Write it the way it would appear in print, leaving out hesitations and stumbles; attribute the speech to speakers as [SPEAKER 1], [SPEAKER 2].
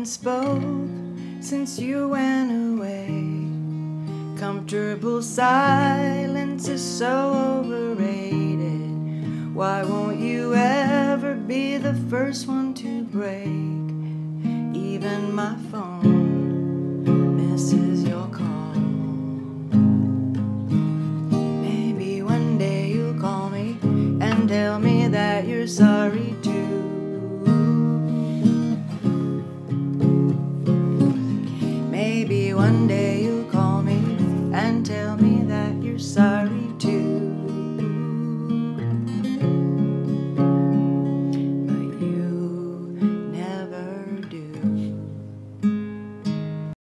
[SPEAKER 1] haven't spoke since you went away. Comfortable silence is so overrated. Why won't you ever be the first one to break? Even my phone misses